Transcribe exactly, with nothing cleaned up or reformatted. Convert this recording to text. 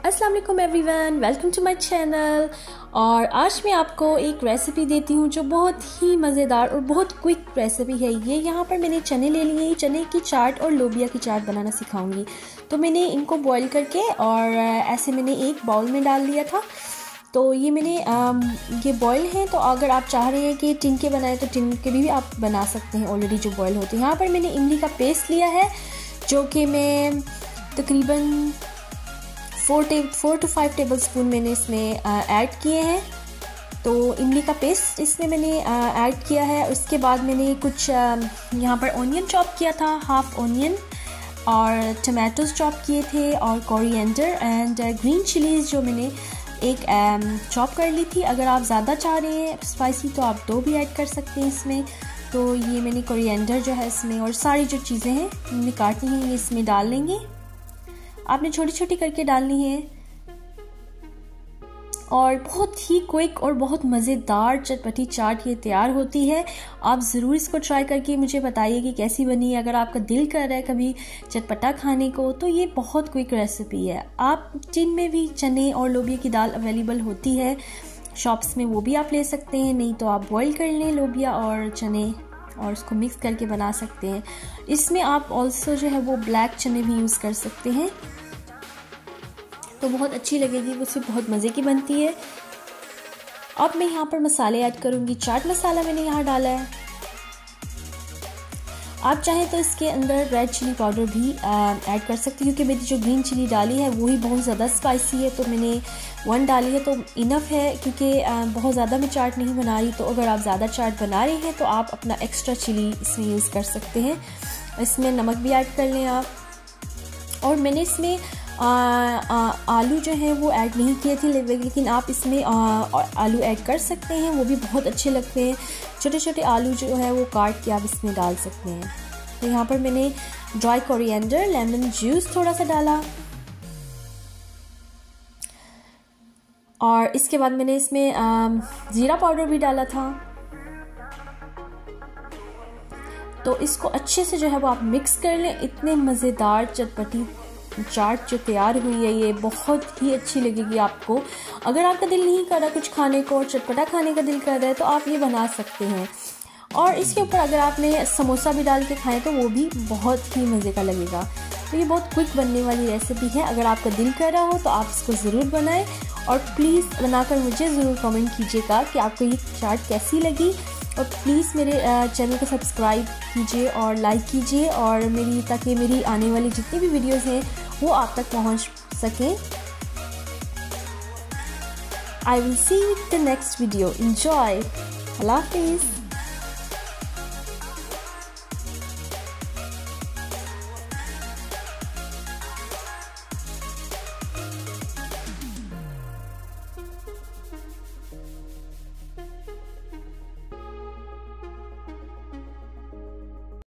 अस्सलाम वालेकुम everyone, welcome to my channel. और आज मैं आपको एक रेसिपी देती हूँ जो बहुत ही मज़ेदार और बहुत क्विक रेसिपी है। ये यहाँ पर मैंने चने ले लिए हैं, चने की चाट और लोबिया की चाट बनाना सिखाऊंगी। तो मैंने इनको बॉईल करके और ऐसे मैंने एक बाउल में डाल लिया था। तो ये मैंने आ, ये बॉयल हैं, तो अगर आप चाह रहे हैं कि टिन के बनाए तो टिन के भी आप बना सकते हैं ऑलरेडी जो बॉयल होते हैं। यहाँ पर मैंने इमली का पेस्ट लिया है जो कि मैं तकरीबन फोर टे four to five tablespoon मैंने इसमें ऐड किए हैं। तो इमली का पेस्ट इसमें मैंने ऐड किया है। उसके बाद मैंने कुछ यहाँ पर ऑनियन चॉप किया था, हाफ ऑनियन, और टमाटोज चॉप किए थे, और कोरिएंडर एंड ग्रीन चिलीज़ जो मैंने एक चॉप कर ली थी। अगर आप ज़्यादा चाह रहे हैं स्पाइसी तो आप दो भी ऐड कर सकते हैं इसमें। तो ये मैंने कोरिएंडर जो है इसमें, और सारी जो चीज़ें हैं इनमें काटनी है ये इसमें डाल लेंगे। आपने छोटी छोटी करके डालनी है। और बहुत ही क्विक और बहुत मज़ेदार चटपटी चाट ये तैयार होती है। आप ज़रूर इसको ट्राई करके मुझे बताइए कि कैसी बनी है। अगर आपका दिल कर रहा है कभी चटपटा खाने को तो ये बहुत क्विक रेसिपी है। आप टिन में भी चने और लोबिया की दाल अवेलेबल होती है शॉप्स में, वो भी आप ले सकते हैं। नहीं तो आप बॉईल कर लें लोबिया और चने और उसको मिक्स करके बना सकते हैं। इसमें आप ऑल्सो जो है वो ब्लैक चने भी यूज़ कर सकते हैं, तो बहुत अच्छी लगेगी, उससे बहुत मज़े की बनती है। अब मैं यहाँ पर मसाले ऐड करूँगी। चाट मसाला मैंने यहाँ डाला है। आप चाहें तो इसके अंदर रेड चिली पाउडर भी ऐड कर सकते हैं, क्योंकि मैंने जो ग्रीन चिली डाली है वो ही बहुत ज़्यादा स्पाइसी है, तो मैंने वन डाली है तो इनफ है, क्योंकि बहुत ज़्यादा मैं चाट नहीं बना रही। तो अगर आप ज़्यादा चाट बना रहे हैं तो आप अपना एक्स्ट्रा चिली इसमें यूज़ कर सकते हैं। इसमें नमक भी ऐड कर लें आप। और मैंने इसमें आ, आ, आलू जो है वो ऐड नहीं किए थे, लेकिन आप इसमें आ, आलू ऐड कर सकते हैं, वो भी बहुत अच्छे लगते हैं। छोटे छोटे आलू जो है वो काट के आप इसमें डाल सकते हैं। तो यहाँ पर मैंने ड्राई कोरिएंडर, लेमन जूस थोड़ा सा डाला, और इसके बाद मैंने इसमें आ, ज़ीरा पाउडर भी डाला था। तो इसको अच्छे से जो है वो आप मिक्स कर लें। इतने मज़ेदार चटपटी चाट जो तैयार हुई है ये बहुत ही अच्छी लगेगी आपको। अगर आपका दिल नहीं कर रहा कुछ खाने को और चटपटा खाने का दिल कर रहा है तो आप ये बना सकते हैं। और इसके ऊपर अगर आपने समोसा भी डाल के खाएं तो वो भी बहुत ही मज़े का लगेगा। तो ये बहुत क्विक बनने वाली रेसिपी है। अगर आपका दिल कर रहा हो तो आप इसको ज़रूर बनाएं, और प्लीज़ बनाकर मुझे ज़रूर कमेंट कीजिएगा कि आपको ये चाट कैसी लगी। और प्लीज़ मेरे चैनल को सब्सक्राइब कीजिए और लाइक कीजिए, और मेरी ताकि मेरी आने वाली जितनी भी वीडियोस हैं वो आप तक पहुंच सकें। I will see you in the next video. Enjoy. अल्लाह हाफिज़।